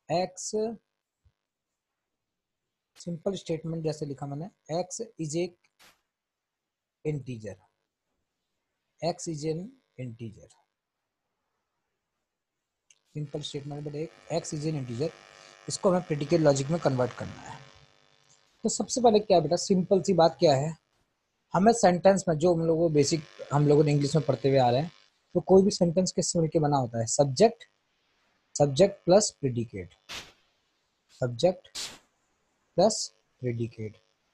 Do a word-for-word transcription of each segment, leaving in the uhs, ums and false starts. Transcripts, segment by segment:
X, simple statement जैसे लिखा मैंने, x is a integer, x is an integer, simple statement but एक x is an integer, इसको हमें प्रेडिकेट लॉजिक में कन्वर्ट करना है। तो सबसे पहले क्या है बेटा, सिंपल सी बात क्या है, हमें सेंटेंस में जो हम लोगों बेसिक हम लोगों ने इंग्लिश में पढ़ते हुए आ रहे हैं, तो कोई भी सेंटेंस किससे मिलकर बना होता है, subject, subject plus predicate, subject plus predicate.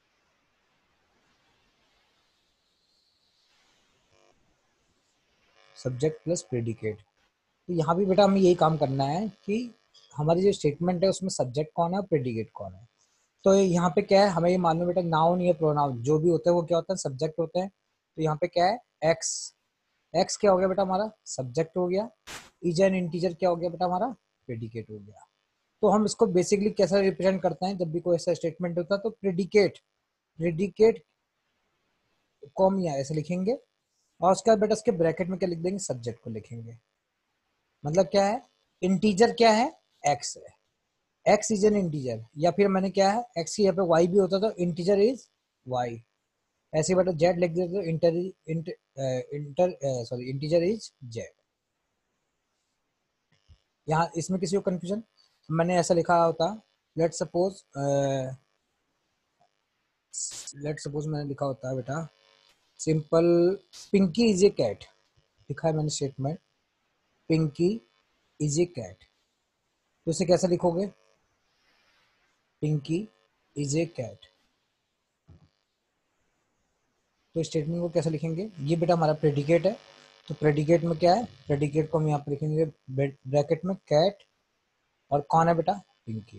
Subject plus predicate. तो यहाँ भी बेटा हमें यही काम करना है कि हमारी जो स्टेटमेंट है उसमें सब्जेक्ट कौन है और प्रेडिकेट कौन है। तो यहाँ पे क्या है, हमें ये मालूम है बेटा, नाउन या प्रोनाउन जो भी होते हैं वो क्या होता है, सब्जेक्ट होते हैं। तो यहाँ पे क्या है, एक्स, एक्स क्या हो गया बेटा हमारा, सब्जेक्ट हो गया। इज एन इंटीजर क्या हो गया बेटा हमारा, प्रेडिकेट हो गया। तो हम इसको बेसिकली कैसे रिप्रेजेंट करते हैं, जब भी कोई ऐसा स्टेटमेंट होता है तो प्रेडिकेट, प्रेडिकेट को हम यहाँ ऐसे लिखेंगे, और उसके बाद बेटा इसके ब्रैकेट में क्या लिख देंगे, सब्जेक्ट को लिखेंगे। मतलब क्या है, इंटीजर क्या है, एक्स है, एक्स इज एन इंटीजर, या फिर मैंने क्या है, एक्स की यहाँ पे वाई भी होता तो इंटीजर इज वाई, ऐसे बेटा जेड लिख देते तो inter inter sorry integer is Z. यहाँ इसमें किसी को कंफ्यूजन, मैंने ऐसा लिखा होता, लेट सपोज लेट सपोज मैंने लिखा होता है बेटा simple, Pinky is a cat, लिखा है मैंने statement, Pinky is a cat, तो इसे कैसे लिखोगे, पिंकी इज ए कैट। तो स्टेटमेंट को कैसे लिखेंगे, ये बेटा हमारा प्रेडिकेट है, तो प्रेडिकेट में क्या है, प्रेडिकेट को हम यहाँ पर लिखेंगे ब्रैकेट में कैट, और कौन है बेटा, पिंकी।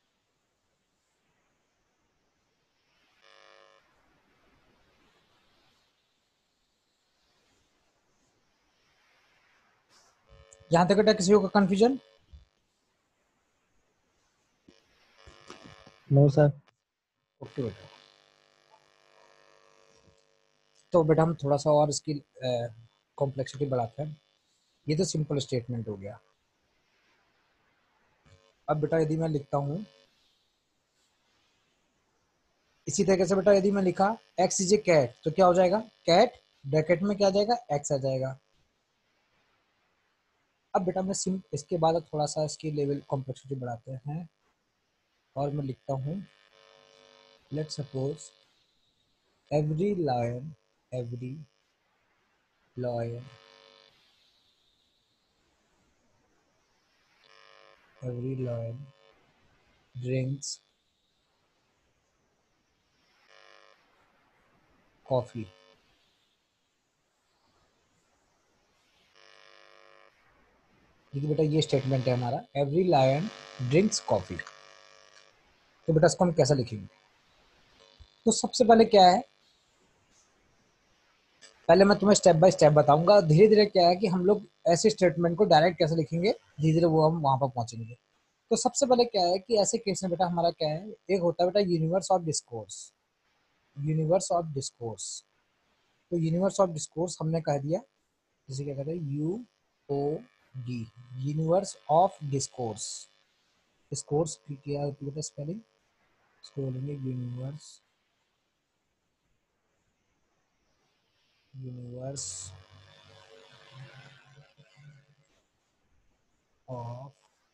यहाँ तक बेटा किसी को कंफ्यूजन, नो सर। ओके बेटा। तो बेटा हम थोड़ा सा और इसकी कॉम्प्लेक्सिटी बढ़ाते हैं। ये तो सिंपल स्टेटमेंट हो गया। अब बेटा यदि मैं लिखता हूं इसी तरीके से बेटा, यदि मैं लिखा एक्स इज ए कैट, तो क्या हो जाएगा, कैट ब्रैकेट में क्या आ जाएगा, एक्स आ जाएगा। अब बेटा मैं सिम इसके बाद थोड़ा सा इसकी लेवल कॉम्प्लेक्सिटी बढ़ाते हैं, और मैं लिखता हूँ let suppose every lion, every lion, every lion drinks coffee. देखिए बेटा ये स्टेटमेंट है हमारा, एवरी लायन ड्रिंक्स कॉफी। तो बेटा इसको हम कैसे लिखेंगे, तो सबसे पहले क्या है, पहले मैं तुम्हें स्टेप बाय स्टेप बताऊंगा, धीरे धीरे क्या है कि हम लोग ऐसे स्टेटमेंट को डायरेक्ट कैसे लिखेंगे, धीरे धीरे वो हम वहां पर पहुंचेंगे। तो सबसे पहले क्या है कि ऐसे केस में बेटा हमारा क्या है, एक होता है बेटा universe of discourse, universe of discourse. तो यूनिवर्स ऑफ डिस्कोर्स हमने कह दिया, जैसे क्या कहते हैं, U O D, universe of discourse. Discourse की क्या होती है बेटा स्पेलिंग, इसको बोलेंगे universe, universe of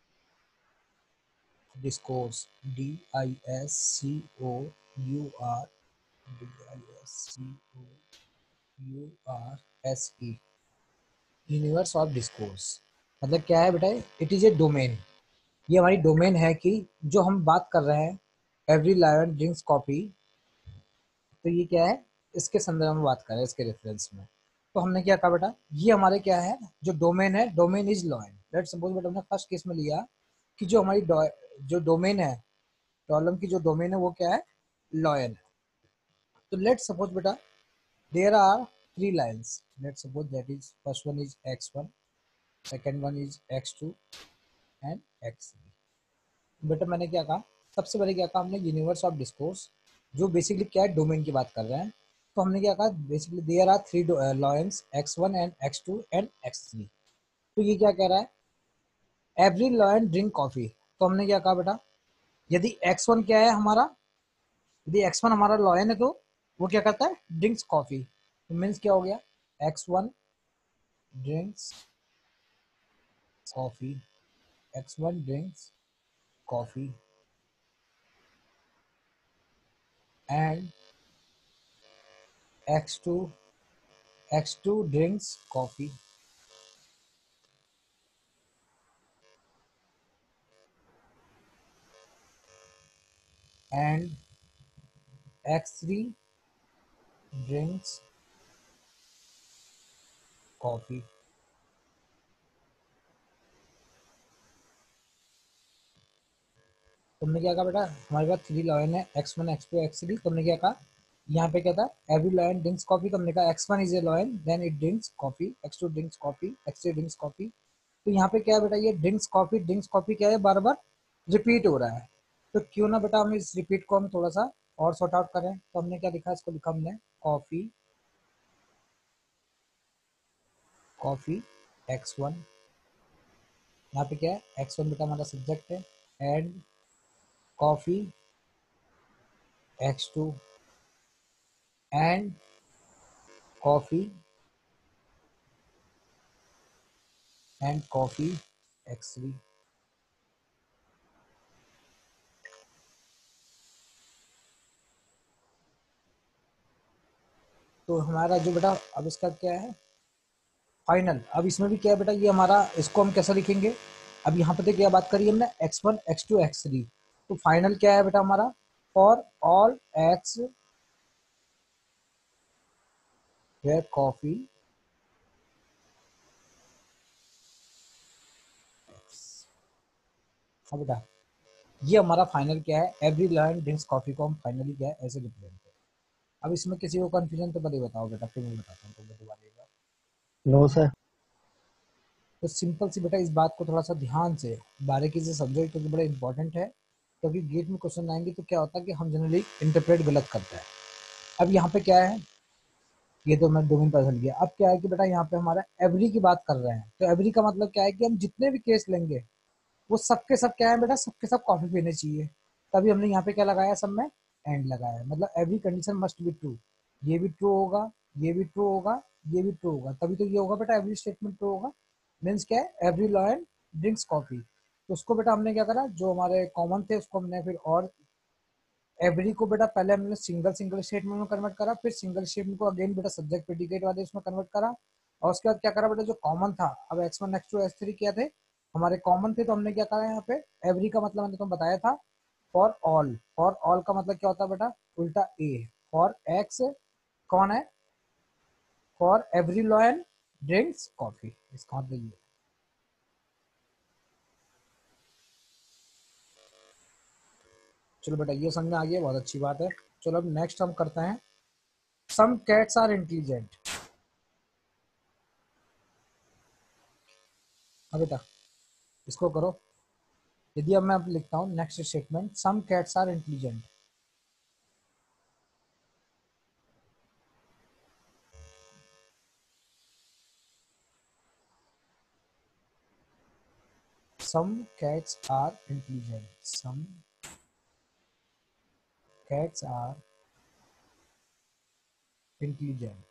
discourse, D I S C O U R, D I S C O U R S E, universe of discourse. मतलब क्या है बेटा, इट इज ए डोमेन, ये हमारी डोमेन है कि जो हम बात कर रहे हैं, एवरी लायन ड्रिंक्स कॉफी, तो ये क्या है, इसके संदर्भ में बात कर रहे हैं, इसके रेफरेंस में। तो हमने क्या कहा बेटा, ये हमारे क्या है, जो डोमेन है, domain is lion. Let's suppose बेटा हमने फर्स्ट केस में लिया कि जो हमारी जो डोमेन है, प्रॉब्लम की जो डोमेन है वो क्या है, लॉयन है। तो लेट्स सपोज बेटा there are three lines, let's suppose that is first one is x one, second one is x two and x three. बेटा मैंने क्या कहा, सबसे पहले क्या कहा हमने, यूनिवर्स ऑफ डिस्कोर्स, जो बेसिकली क्या है, डोमेन की बात कर रहे हैं। तो हमने क्या कहा, basically there are three lions, x one and x two and x three. तो ये क्या कह रहा है, एवरी लॉयन ड्रिंक कॉफी। तो हमने क्या कहा बेटा, यदि एक्स वन क्या है हमारा, यदि एक्स वन हमारा लॉयन है तो वो क्या करता है, ड्रिंक्स कॉफी। तो मीन्स क्या हो गया, x one drinks coffee, x one drinks coffee and x two x two drinks coffee and x three drinks coffee. तुमने क्या कहा बेटा, हमारे पास थ्री लॉयन है, x one x two x three. तुमने क्या कहा, यहाँ पे क्या था, एवरी लॉयन ड्रिंक्स कॉफी। तुमने कहा x one is a lion then it drinks coffee, x two drinks coffee, x three drinks coffee. तो यहाँ पे क्या है बेटा, ये ड्रिंक्स कॉफी ड्रिंक्स कॉफी क्या है, बार बार रिपीट हो रहा है। तो क्यों ना बेटा हम इस रिपीट को हम थोड़ा सा और सॉर्ट आउट करें। तो हमने क्या लिखा, इसको लिखा हमने कॉफी कॉफी एक्स वन, यहाँ पे क्या है, एक्स वन बेटा हमारा सब्जेक्ट है, and coffee x two and coffee and coffee x three. तो हमारा जो बेटा अब इसका क्या है फाइनल, अब इसमें भी क्या है बेटा, ये हमारा इसको हम कैसे लिखेंगे। अब यहाँ पे तो क्या बात करी हमने, x one x two x three. तो फाइनल क्या है बेटा हमारा, for all x where coffee हाँ बेटा, ये हमारा फाइनल क्या है, एवरी लाइन ड्रिंक्स कॉफी को हम फाइनली क्या है ऐसे रिप्रेजेंट करें। अब इसमें किसी को कंफ्यूजन तो पहले बताओ बेटा, फिर मैं बताता हूँ तुमको दोबारा एक बार। No sir. तो सिंपल सी बेटा, इस बात को थोड़ा सा ध्यान से बारीकी से समझो क्योंकि बड़ा इंपॉर्टेंट है। क्योंकि गेट में क्वेश्चन आएंगे तो क्या होता है कि हम जनरली इंटरप्रेट गलत करते हैं। अब यहाँ पे क्या है, ये तो मैं दो मिनट पहले समझ गया। अब क्या है कि बेटा यहाँ पे हमारा एवरी की बात कर रहे हैं, तो एवरी का मतलब क्या है कि हम जितने भी केस लेंगे वो सबके सब क्या है बेटा, सबके सब कॉफी पीने चाहिए। तभी हमने यहाँ पे क्या लगाया, सब में एंड लगाया, मतलब every condition must be true. ये भी ट्रू होगा, ये भी ट्रू होगा, ये भी ट्रू होगा, तभी तो ये होगा बेटा, एवरी स्टेटमेंट ट्रू होगा। मीन्स क्या है, एवरी लॉयन ड्रिंक्स कॉफी। तो उसको बेटा हमने क्या करा, जो हमारे कॉमन थे उसको हमने फिर और एवरी को बेटा पहले हमने सिंगल सिंगल स्टेटमेंट में कन्वर्ट करा, फिर सिंगल स्टेटमेंट को अगेन बेटा सब्जेक्ट प्रेडिकेट वाले उसमें कन्वर्ट करा। और उसके बाद क्या करा बेटा, जो कॉमन था, अब x one x two x three क्या थे, हमारे कॉमन थे, तो हमने क्या करा यहाँ पे, एवरी का मतलब मैंने तुम्हें बताया था फॉर ऑल। फॉर ऑल का मतलब क्या होता है बेटा, उल्टा ए। फॉर एक्स कौन है, for every lion drinks coffee, इसका मतलब ये। चलो बेटा ये समझ में आ गया, बहुत अच्छी बात है। चलो अब नेक्स्ट हम करते हैं, सम कैट्स आर इंटेलिजेंट। हाँ बेटा, इसको करो। यदि अब मैं अब लिखता हूँ next statement, some cats are intelligent. Some cats are intelligent, some cats are intelligent,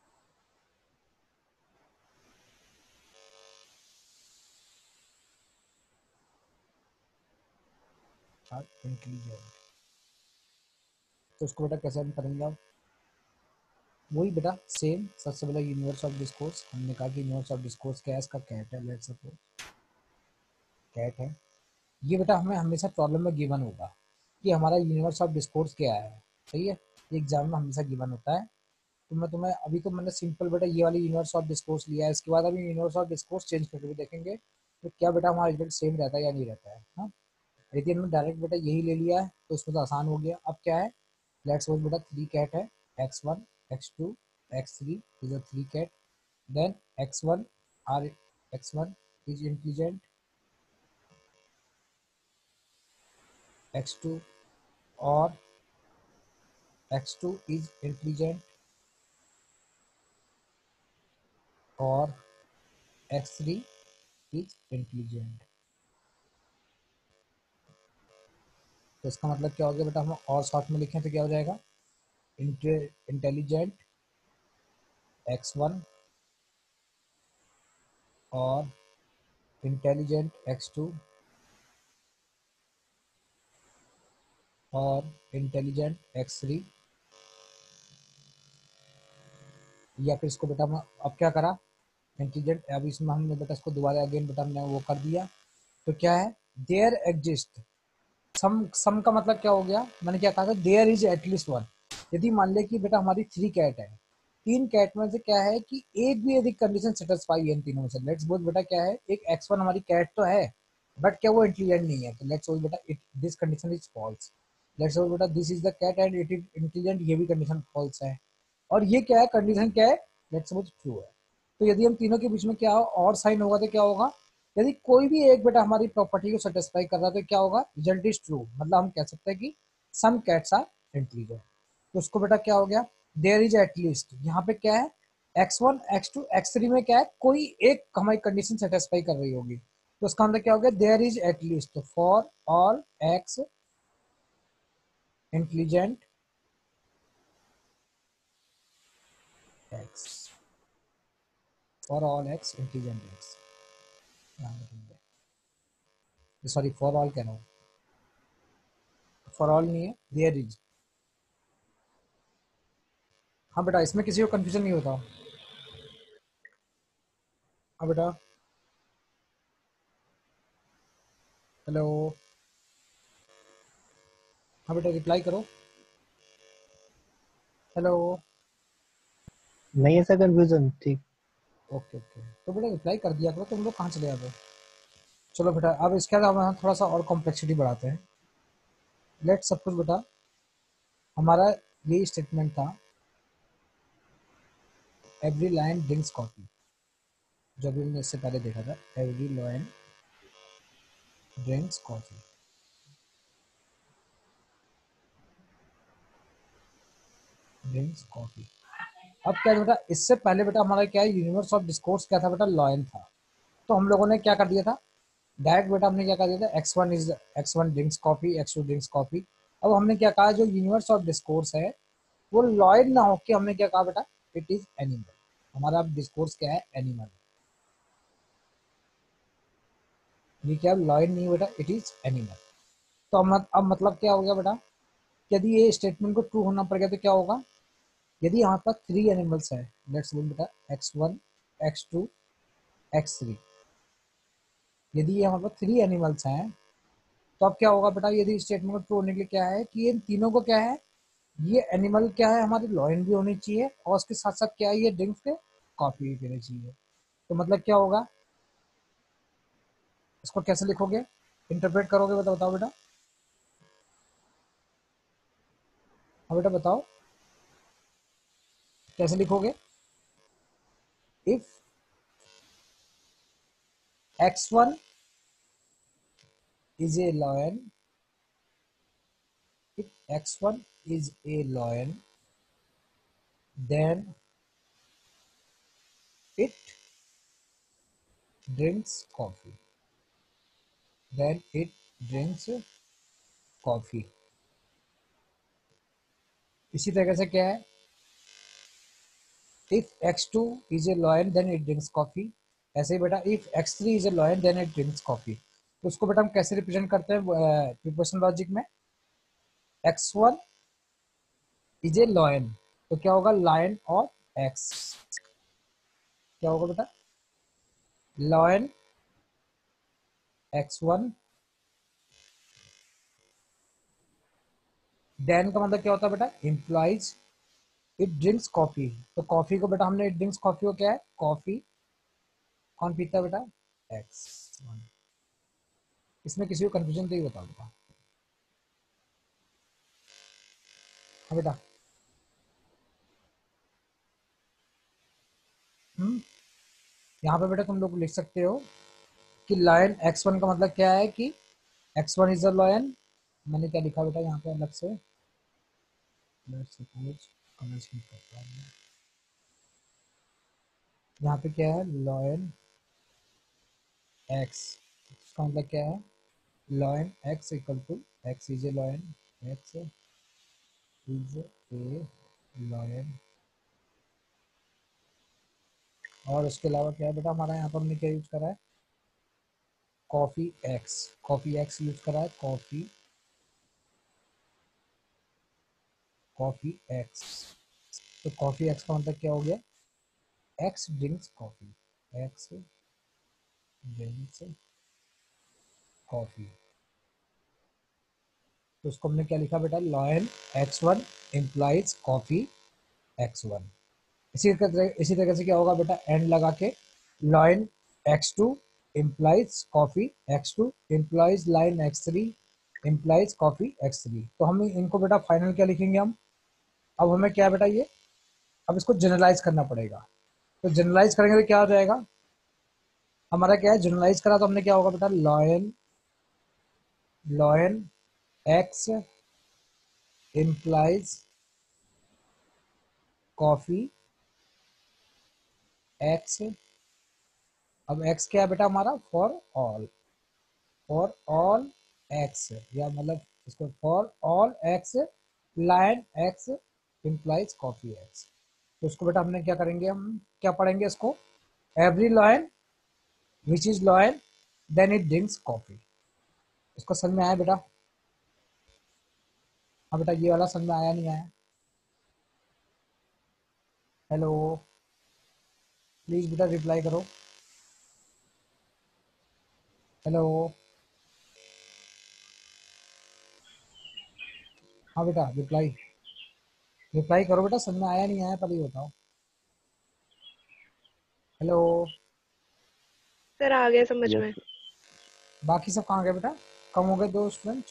are intelligent. तो उसको बेटा कैसे हम करेंगे, अब वही बेटा सेम, सबसे पहले यूनिवर्स ऑफ डिस्कोर्स। हमने कहा कि यूनिवर्स ऑफ डिस्कोर्स क्या है, इसका कैट है, लेट्स सपोज कैट है। ये बेटा हमें हमेशा प्रॉब्लम में गिवन होगा कि हमारा यूनिवर्स ऑफ डिस्कोर्स क्या है। सही है, ये एग्जाम में हमेशा गिवन होता है। तो मैं तुम्हें अभी तो मैंने सिंपल बेटा ये वाली यूनिवर्स ऑफ डिस्कोर्स लिया है, इसके बाद अभी यूनिवर्स ऑफ डिस्कोर्स चेंज करके भी देखेंगे तो क्या बेटा हमारा रिजल्ट सेम रहता है या नहीं रहता है। हाँ, यदि हमने डायरेक्ट बेटा यही ले लिया है तो उसमें तो आसान हो गया। अब क्या है, लेट्स सपोज बेटा थ्री कैट है, x one x two x three is a three cat, then x one are x one is intelligent, x two और एक्स टू इज इंटेलिजेंट और एक्स थ्री इज इंटेलिजेंट। तो इसका मतलब क्या हो गया बेटा, हम और शॉर्ट में लिखें तो क्या हो जाएगा, इंटेलिजेंट एक्स वन और इंटेलिजेंट एक्स टू और इंटेलिजेंट एक्स थ्री। या फिर इसको बेटा हम अब क्या करा, इंटेलिजेंट, अब इसमें हमने बेटा इसको दोबारा अगेन बेटा हमने वो कर दिया। तो क्या है, देयर एग्जिस्ट सम। सम का मतलब क्या हो गया, मैंने क्या कहा था, देयर इज एटलीस्ट वन। यदि मान ले कि बेटा हमारी थ्री कैट है, तीन कैट में से क्या है कि एक भी यदि कंडीशन सेटिस्फाई है इन तीनों में से, लेट्स बोल बेटा क्या है, एक एक्स वन हमारी कैट तो है बट क्या वो इंटेलिजेंट नहीं है, तो लेट्स बोल बेटा it this condition is false. Let's बोल बेटा this is the cat and it is intelligent, ये भी कंडीशन फॉल्स है। और ये क्या है, कंडीशन क्या है, लेट्स सपोज ट्रू है। तो यदि हम तीनों के बीच में क्या हो, और साइन होगा तो क्या होगा, यदि कोई भी एक बेटा हमारी प्रॉपर्टी को सेटिस्फाई कर रहा है तो क्या होगा, रिजल्ट इज ट्रू, मतलब हम कह सकते हैं कि सम कैट्स आर इंटेलिजेंट। तो उसको बेटा क्या हो गया, देयर इज एटलीस्ट, यहाँ पे क्या है, x one x two x three में क्या है, कोई एक हमारी कंडीशन सेटिस्फाई कर रही होगी। तो उसका मतलब क्या हो गया, there is at least for all x intelligent x, for all x intelligent x, sorry for all कह रहा हूँ, फॉर ऑल नहीं है, देयर इज। हाँ बेटा, इसमें किसी को कंफ्यूजन नहीं होता। हाँ बेटा, हेलो, हाँ बेटा रिप्लाई करो, हेलो। नहीं ऐसा कंफ्यूजन, ठीक। ओके ओके, तो बेटा रिप्लाई कर दिया करो, तुम लोग कहाँ चले जाते हो। चलो बेटा, अब इसके बाद हम थोड़ा सा और कॉम्प्लेक्सिटी बढ़ाते हैं। लेट सपोज बेटा हमारा ये स्टेटमेंट था, एवरी लाइन ड्रिंक्स कॉफी, जो भी हमने इससे पहले देखा था, every line drinks coffee, drinks coffee. अब क्या है बेटा, इससे पहले बेटा हमारा क्या है, यूनिवर्स ऑफ डिस्कोर्स क्या था बेटा, लॉयन था। तो हम लोगों ने क्या कर दिया था, डायरेक्ट बेटा हमने क्या कर दिया था, x one is x one drinks coffee, x two drinks coffee. अब हमने क्या कहा, जो यूनिवर्स ऑफ डिस्कोर्स है वो लॉयड ना होके हमने क्या कहा बेटा, इट इज एनिमल। हमारा अब डिस्कोर्स क्या है, एनिमल। ये क्या लॉयड नहीं बेटा, इट इज एनिमल। तो अब मत, अब मतलब क्या हो गया बेटा, यदि ये स्टेटमेंट को ट्रू होना पड़ गया तो क्या होगा, यदि यहाँ पर थ्री एनिमल्स है, लेट्स बोल बेटा x one x two x three, यदि यहाँ पर थ्री एनिमल्स हैं तो अब क्या होगा बेटा, यदि स्टेटमेंट को ट्रू होने के लिए क्या है कि इन तीनों को क्या है, ये एनिमल क्या है, हमारी लॉयन भी होनी चाहिए और उसके साथ साथ क्या है, ये ड्रिंक्स के कॉफी भी पीनी चाहिए। तो मतलब क्या होगा, इसको कैसे लिखोगे, इंटरप्रेट करोगे, बताओ बताओ बेटा, हाँ बेटा बताओ कैसे लिखोगे। If x one is a lion, if x one is a lion, then it drinks coffee, then it drinks coffee. इसी तरह से क्या है, if x two is a lion then it drinks coffee. ऐसे ही बेटा if x three is a lion then it drinks coffee. तो उसको बेटा हम कैसे रिप्रेजेंट करते हैं प्रीपोजिशन लॉजिक में, x one is a lion, तो क्या होगा, लायन और एक्स, क्या होगा बेटा, लॉयन एक्स वन, देन का मतलब क्या होता है बेटा, इम्प्लाइज इट ड्रिंक्स कॉफी। तो कॉफी को बेटा हमने इट ड्रिंक्स कॉफी को क्या है, कॉफी कौन पीता है बेटा, एक्स वन। इसमें किसी को कंफ्यूजन तो ही बताओ बेटा, हाँ बेटा। हम्म, यहाँ पे बेटा तुम लोग लिख सकते हो कि लायन एक्स वन का मतलब क्या है कि x one is a lion. मैंने क्या लिखा बेटा यहाँ पे अलग से, यहाँ पे क्या है, लायन एक्स, इसका मतलब क्या है, lion x equal to x is a lion x is a lion. और उसके अलावा क्या है बेटा हमारा यहाँ पर हमने क्या यूज करा है, coffee x, coffee x use करा है, कॉफी कॉफी एक्स। तो कॉफी एक्स का मतलब क्या हो गया, x drinks coffee, x drinks coffee. तो उसको हमने क्या लिखा बेटा, lion x one implies coffee x one. इसी तरह इसी तरह से क्या होगा बेटा, एंड लगा के lion x two implies coffee x two implies lion x three implies coffee x three. तो हम इनको बेटा फाइनल क्या लिखेंगे हम, अब हमें क्या बेटा ये, अब इसको जनरलाइज करना पड़ेगा। तो जनरलाइज करेंगे तो क्या हो जाएगा हमारा, क्या है जनरलाइज करा तो हमने क्या होगा बेटा, lion lion x implies coffee x. अब एक्स क्या है बेटा हमारा, for all, for all x, या मतलब इसको for all x lion x implies coffee x. तो उसको बेटा हमने क्या करेंगे, हम क्या पढ़ेंगे इसको, every lion which is lion then it drinks coffee. इसको समझ में आया बेटा, हाँ बेटा ये वाला समझ में आया नहीं आया, हेलो प्लीज बेटा रिप्लाई करो, हेलो। हाँ बेटा रिप्लाई रिप्लाई करो बेटा, समझ में आया नहीं आया पहले ये बताओ, हेलो। सर आ गया समझ यस में। बाकी सब कहाँ गए बेटा, कम हो गए दो स्टूडेंट।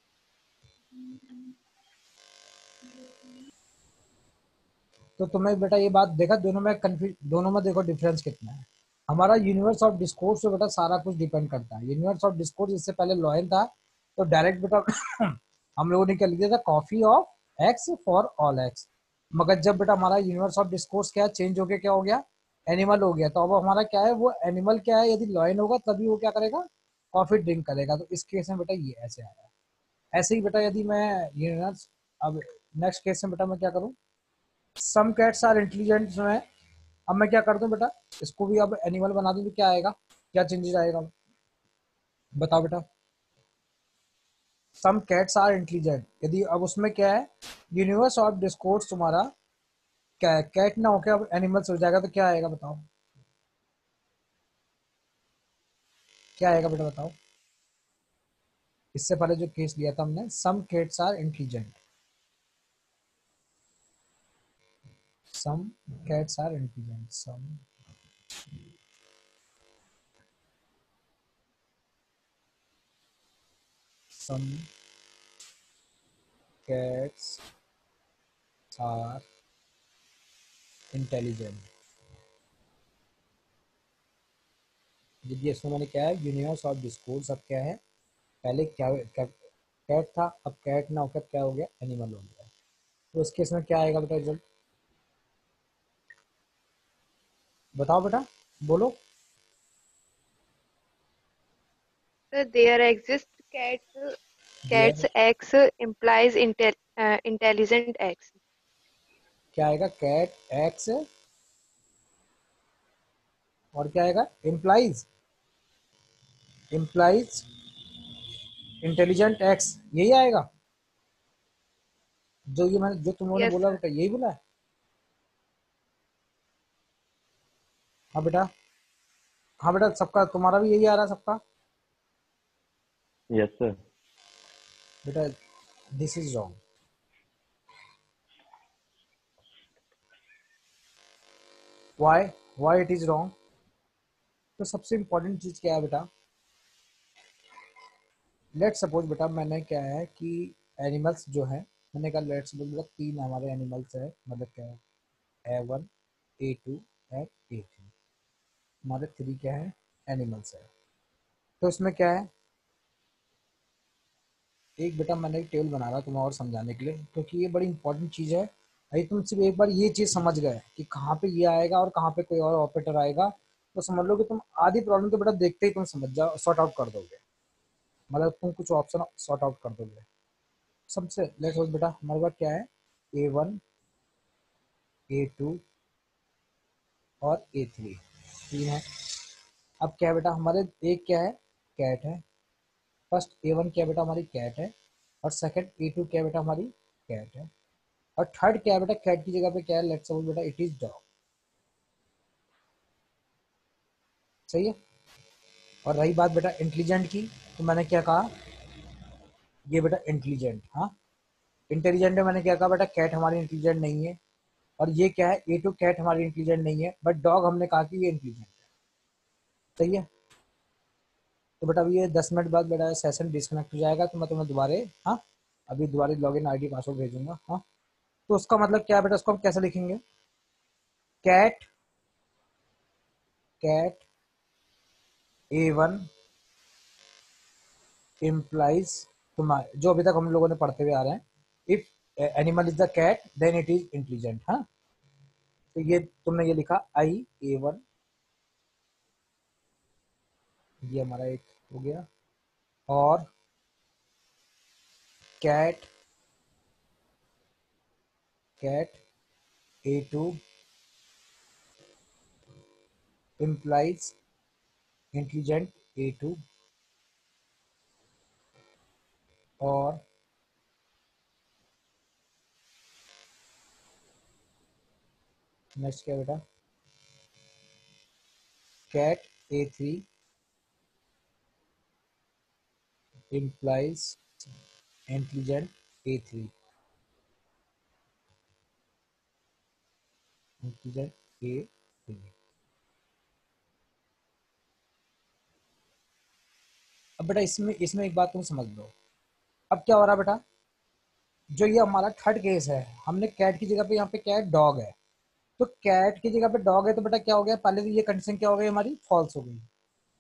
तो तुम्हें बेटा ये बात देखा, दोनों में कंफ्यूज, दोनों में देखो डिफरेंस कितना है। हमारा यूनिवर्स ऑफ डिस्कोर्स पे बेटा सारा कुछ डिपेंड करता है। यूनिवर्स ऑफ डिस्कोर्स इससे पहले लॉयन था, तो डायरेक्ट बेटा हम लोगों ने क्या लिख दिया था, coffee of x for all x. मगर जब बेटा हमारा यूनिवर्स ऑफ डिस्कोर्स क्या चेंज हो गया, क्या हो गया, एनिमल हो गया। तो अब हमारा क्या है, वो एनिमल क्या है, यदि लॉयन होगा तभी वो क्या करेगा, कॉफी ड्रिंक करेगा। तो इस केस में बेटा ये ऐसे आया। ऐसे ही बेटा यदि मैं यूनिवर्स, अब नेक्स्ट केस में बेटा मैं क्या करूँ, सम कैट्स आर इंटेलिजेंट में, अब मैं क्या कर दूं बेटा, इसको भी अब एनिमल बना दूं तो क्या आएगा, क्या चेंजेस आएगा बताओ बेटा। सम कैट्स आर इंटेलिजेंट, यदि अब उसमें क्या है, यूनिवर्स ऑफ डिस्कोर्स तुम्हारा क्या है, कैट ना होकर अब एनिमल्स हो जाएगा, तो क्या आएगा बताओ, क्या आएगा बेटा बताओ। इससे पहले जो केस लिया था हमने, some cats are intelligent, some cats are intelligent, some some cats are intelligent. यदि इसमें मैंने क्या है, यूनिवर्स ऑफ डिस्कोर्स अब क्या है, पहले क्या, क्या कैट था, अब कैट ना होकर क्या हो गया, एनिमल हो गया। तो उस केस में क्या आएगा बेटा रिजल्ट, बताओ बेटा, बोलो। Sir there exist cats there cats x implies intelligent x. क्या आएगा, कैट एक्स, और क्या आएगा, इम्प्लाइज इम्प्लाइज इंटेलिजेंट एक्स, यही आएगा जो ये मैंने, जो तुम लोगों ने यस बोला सर। बेटा, यही बोला है। हाँ बेटा, हाँ बेटा सबका, तुम्हारा भी यही आ रहा है सबका यस सर। बेटा, this is wrong. Why why it is wrong. तो सबसे इंपॉर्टेंट चीज क्या है बेटा, लेट सपोज बेटा मैंने क्या है कि एनिमल्स जो है, मैंने कहा लेट सपोज मतलब तीन हमारे एनिमल्स है, मतलब क्या है, a one a two and a three, हमारे थ्री क्या है, एनिमल्स है। तो इसमें क्या है, एक बेटा मैंने एक टेबल बना रहा तुम्हें और समझाने के लिए, क्योंकि ये बड़ी इंपॉर्टेंट चीज़ है। अभी तुम सिर्फ एक बार ये चीज़ समझ गए कि कहाँ पे ये आएगा और कहाँ पे कोई और ऑपरेटर आएगा, तो समझ लो कि तुम आधी प्रॉब्लम तो बेटा देखते ही तुम समझ जाओ, सॉर्ट आउट कर दोगे। मतलब तुम कुछ ऑप्शन सॉर्ट आउट कर दोगे। सबसे लेट्स सपोज बेटा हमारे पास क्या है, ए वन, ए टू और ए थ्री, तीन है। अब क्या है बेटा, हमारे एक क्या है, कैट है। फर्स्ट ए वन क्या है बेटा, हमारी कैट है। और सेकंड ए टू क्या है बेटा, हमारी कैट है। और थर्ड क्या है बेटा, कैट की जगह पे क्या है, लेट्स सपोज बेटा इट इज डॉग। सही है। और रही बात बेटा इंटेलिजेंट की, तो मैंने क्या कहा, ये बेटा इंटेलिजेंट, हाँ इंटेलिजेंट है। मैंने क्या कहा बेटा, कैट हमारी इंटेलिजेंट नहीं है। और ये क्या है, ए टू कैट हमारी इंटेलिजेंट नहीं है, बट डॉग हमने कहा कि ये इंटेलिजेंट है। सही है। तो बेटा अभी ये दस मिनट बाद बेटा सेशन डिस्कनेक्ट हो जाएगा, तो मैं तुम्हें दोबारा, हाँ अभी दोबारा लॉगिन आईडी पासवर्ड भेजूंगा। हाँ, तो उसका मतलब क्या है बेटा, उसको हम कैसे लिखेंगे, cat, cat a one implies तुम्हारे, जो अभी तक हम लोगों ने पढ़ते हुए आ रहे हैं, if animal is the cat then it is intelligent. हाँ, तो ये तुमने ये लिखा आई ए वन, ये हमारा एक हो गया। और cat, cat a two implies intelligent a two. और नेक्स्ट क्या बेटा, cat a three implies intelligent a three, intelligent a three. अब बेटा इसमें इसमें एक बात तुम समझ लो। अब क्या हो रहा है बेटा, जो ये हमारा थर्ड केस है, हमने कैट की जगह पे यहाँ पे क्या है, डॉग है। तो कैट की जगह पे डॉग है, तो बेटा क्या हो गया, पहले तो ये कंडीशन क्या हो गई हमारी, फॉल्स हो गई।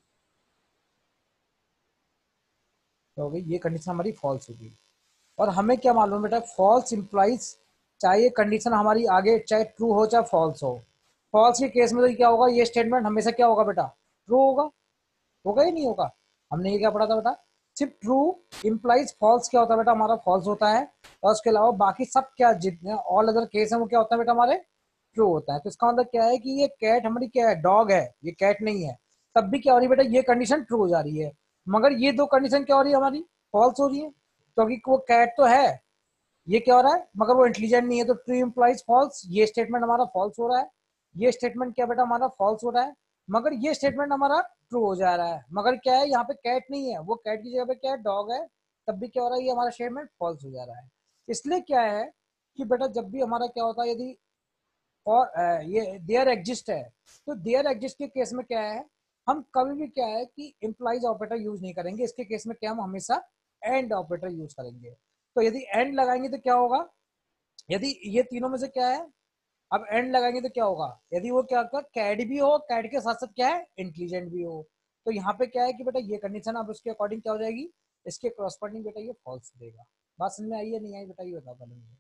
क्या हो गई, ये कंडीशन हमारी फॉल्स हो गई। और हमें क्या मालूम बेटा, फॉल्स इंप्लाइज, चाहे ये कंडीशन हमारी आगे चाहे ट्रू हो चाहे फॉल्स हो, फॉल्स के केस में तो क्या होगा, ये स्टेटमेंट हमेशा क्या होगा बेटा, ट्रू होगा। होगा ही नहीं होगा। हमने ये क्या पढ़ा था बेटा, सिर्फ ट्रू इंप्लाइज फॉल्स क्या होता है बेटा, हमारा फॉल्स होता है। और उसके अलावा बाकी सब क्या जितने ऑल अदर केस है वो क्या होता है बेटा, हमारे ट्रू होता है। तो इसका मतलब क्या है कि ये कैट हमारी क्या है, डॉग है, ये कैट नहीं है। तब भी क्या हो रही है बेटा, ये कंडीशन ट्रू हो जा रही है। मगर ये दो कंडीशन क्या हो रही है हमारी, फॉल्स हो रही है। क्योंकि वो कैट तो है, ये क्या हो रहा है, मगर वो इंटेलिजेंट नहीं है, तो ट्रू इंप्लाइज फॉल्स, ये स्टेटमेंट हमारा फॉल्स हो रहा है। ये स्टेटमेंट क्या बेटा हमारा फॉल्स हो रहा है। मगर ये स्टेटमेंट हमारा ट्रू हो जा रहा है। मगर क्या है, यहाँ पे कैट नहीं है, वो कैट की जगह पे क्या है, डॉग है। तब भी क्या हो रहा है, ये हमारा स्टेटमेंट फॉल्स हो जा रहा है। इसलिए क्या है कि बेटा जब भी हमारा क्या होता है, यदि और ये देयर एग्जिस्ट है, तो देयर एग्जिस्ट के केस में क्या है, हम कभी भी क्या है कि इम्प्लाइज ऑपरेटर यूज नहीं करेंगे। इसके केस में क्या, हम हमेशा एंड ऑपरेटर यूज करेंगे। तो यदि एंड लगाएंगे तो क्या होगा, यदि ये तीनों में से क्या है, अब एंड लगाएंगे तो क्या होगा, यदि वो क्या होगा, कैड भी हो, कैड के साथ साथ क्या है, इंटेलिजेंट भी हो। तो यहाँ पे क्या है कि बेटा ये कंडीशन अब उसके अकॉर्डिंग क्या हो जाएगी, इसके क्रॉसपॉन्डिंग बेटा ये फॉल्स देगा। बात समझ में आई है नहीं आई बेटा, ये बताओ पहले मुझे।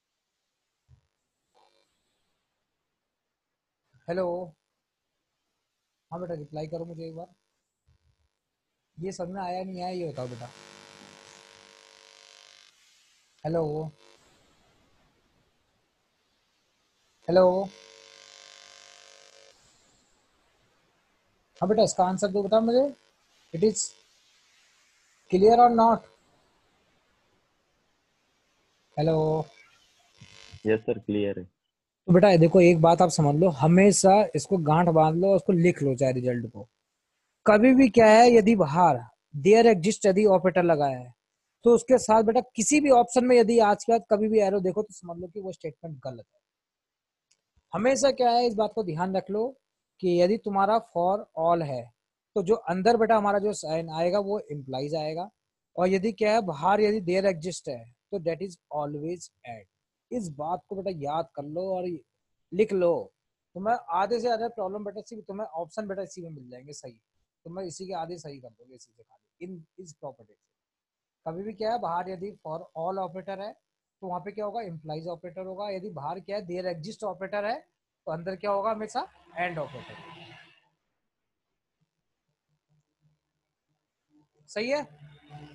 हेलो, हाँ बेटा रिप्लाई करो मुझे एक बार, ये समझ में आया नहीं आया ये बताओ बेटा। हेलो, हेलो, हाँ बेटा इसका आंसर दो बता मुझे, इट इज क्लियर और not. Hello, yes sir, clear है। तो बेटा देखो एक बात आप समझ लो, हमेशा इसको गांठ बांध लो, उसको लिख लो चाहे रिजल्ट को। कभी भी क्या है, यदि बाहर देयर एग्जिस्ट यदि ऑपरेटर लगाया है, तो उसके साथ बेटा किसी भी ऑप्शन में यदि आज के बाद कभी भी एरो देखो तो समझ लो कि वो स्टेटमेंट गलत है। हमेशा क्या है, इस बात को ध्यान रख लो कि यदि तुम्हारा फॉर ऑल है, तो जो अंदर बेटा हमारा जो साइन आएगा वो इम्प्लाइज आएगा। और यदि क्या है, बाहर यदि देयर एग्जिस्ट है, तो डेट इज ऑलवेज एड। इस बात को बेटा याद कर लो और लिख लो। तुम्हें आधे से ज्यादा प्रॉब्लम बेटा इसी, तुम्हें ऑप्शन बेटा इसी में मिल जाएंगे सही। तुम्हें इसी के आधे सही कर दोगे इसी से खाली, इन इस प्रॉपर्टी से। कभी भी क्या है, बाहर यदि फॉर ऑल ऑपरेटर है, तो वहां पे क्या होगा, इम्प्लाइज ऑपरेटर होगा। यदि बाहर क्या है, देयर एग्जिस्ट ऑपरेटर है, तो अंदर क्या होगा, हमेशा एंड ऑपरेटर। सही है।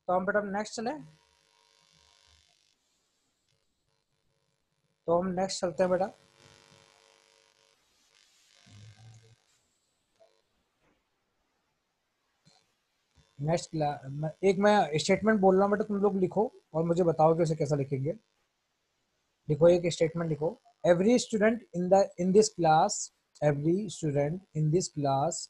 तो हम बेटा नेक्स्ट चले, तो हम नेक्स्ट चलते हैं बेटा। नेक्स्ट एक मैं स्टेटमेंट बोल रहा हूँ बेटा, तुम लोग लिखो और मुझे बताओ कि उसे कैसा लिखेंगे। लिखो, एक स्टेटमेंट लिखो। Every student in the in this class, every student in this class,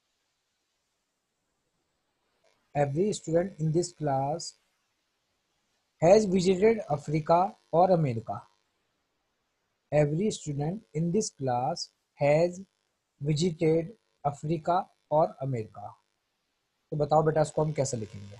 every student in this class has visited Africa और America. Every student in this class has visited Africa और अमेरिका। तो बताओ बेटा इसको हम कैसे लिखेंगे।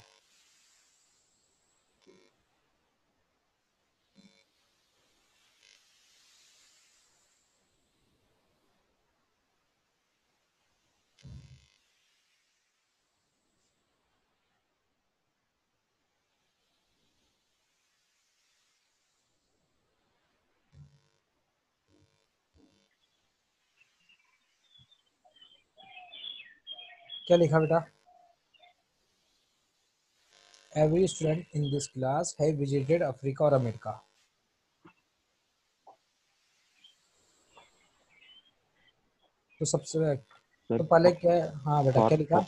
क्या लिखा बेटा? Every student in this class have visited Africa और अमेरिका। तो सबसे सर तो पहले क्या है? हाँ बेटा, फॉर क्या लिखा?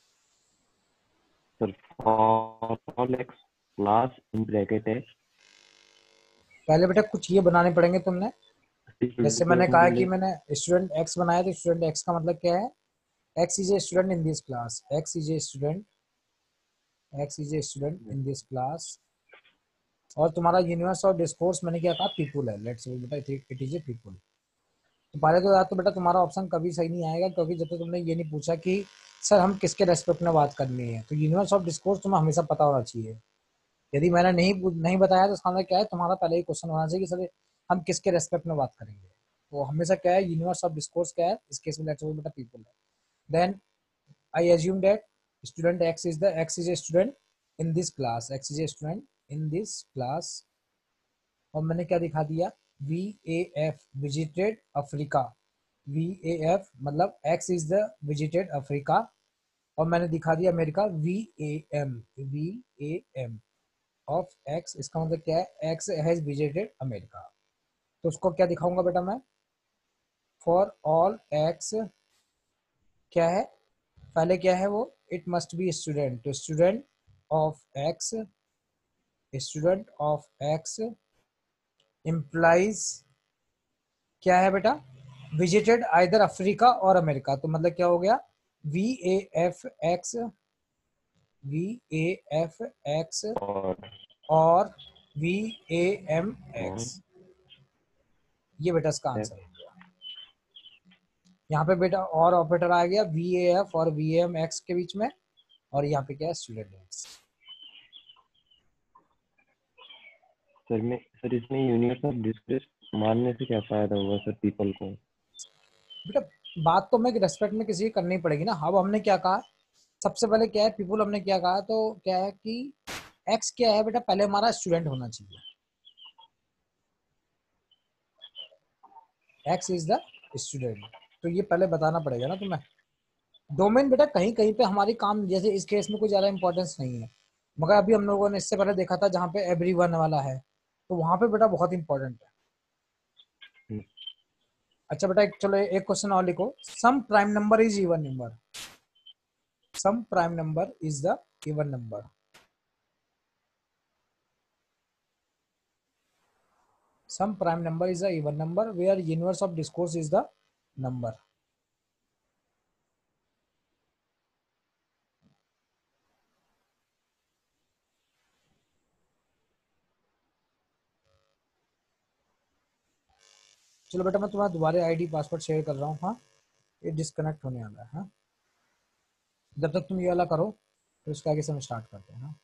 Sir for all x class in bracket है पहले बेटा कुछ ये बनाने पड़ेंगे तुमने। जैसे मैंने कहा कि मैंने स्टूडेंट एक्स बनाया, तो स्टूडेंट एक्स का मतलब क्या है? X is a student in this class, x is a student, x is a student in this class. और तुम्हारा यूनिवर्स ऑफ डिस्कोर्स मैंने क्या कहा? पीपुल है। लेट्स से बेटा इट इज ए पीपुल। तो पहले तो यार तो बेटा तुम्हारा ऑप्शन कभी सही नहीं आएगा, क्योंकि जब तक तुमने ये नहीं पूछा कि सर हम किसके रेस्पेक्ट में बात करनी है। तो यूनिवर्स ऑफ डिस्कोर्स तुम्हें हमेशा पता होना चाहिए। यदि मैंने नहीं नहीं बताया तो इसका मतलब क्या है? तुम्हारा पहले ही क्वेश्चन होना चाहिए कि सर हम किसके रेस्पेक्ट में बात करेंगे। तो हमेशा क्या है? यूनिवर्स ऑफ डिस्कोर्स क्या है इस केस में? लेट्स से बेटा पीपल है। Then I assume that student x is the x is a student in this class, x is a student in this class. और मैंने क्या दिखा दिया? V A F visited Africa. V A F मतलब x is the visited Africa. और मैंने दिखा दिया America, V A M, V A M of x. इसका मतलब क्या है? X has visited America. तो उसको क्या दिखाऊंगा बेटा मैं? फॉर ऑल एक्स क्या है? पहले क्या है वो? It must be student. तो student of x, student of x implies क्या है बेटा? विजिटेड आइदर अफ्रीका और अमेरिका। तो मतलब क्या हो गया? V A F x, V A F x और और वी ए एम और एक्स। ये बेटा इसका आंसर हो गया। यहाँ पे बेटा और ऑपरेटर आ गया वी ए एफ और वी ए एम एक्स के बीच में। और यहाँ पे क्या है? Student x. सर में सर इसमें यूनिवर्स ऑफ डिस्कोर्स मानने से क्या फायदा होगा सर पीपल को? बेटा बात तो हमें रेस्पेक्ट में किसी की करनी पड़ेगी ना। अब हमने क्या कहा? सबसे पहले क्या है? पीपल हमने क्या कहा? तो क्या है कि एक्स क्या है बेटा? पहले हमारा स्टूडेंट होना चाहिए। X is the student. तो ये पहले बताना पड़ेगा ना तुम्हें। डोमेन बेटा कहीं कहीं पे हमारी काम, जैसे इस केस में कोई ज्यादा इंपॉर्टेंस नहीं है, मगर अभी हम लोगों ने इससे पहले देखा था जहाँ पे एवरी वन वाला है, तो वहां पे बेटा बहुत इंपॉर्टेंट है। हम्म, अच्छा बेटा एक चलो एक क्वेश्चन और लिखो। Some prime number is even number, some prime number is the even number. Some prime number is the even number where universe of discourse is the number. चलो बेटा मैं तुम्हारा दोबारा आईडी पासवर्ड शेयर कर रहा हूँ। हाँ, ये डिस्कनेक्ट होने वाला है। हाँ, जब तक तुम ये वाला करो फिर उसके आगे से हम स्टार्ट करते हैं। हाँ।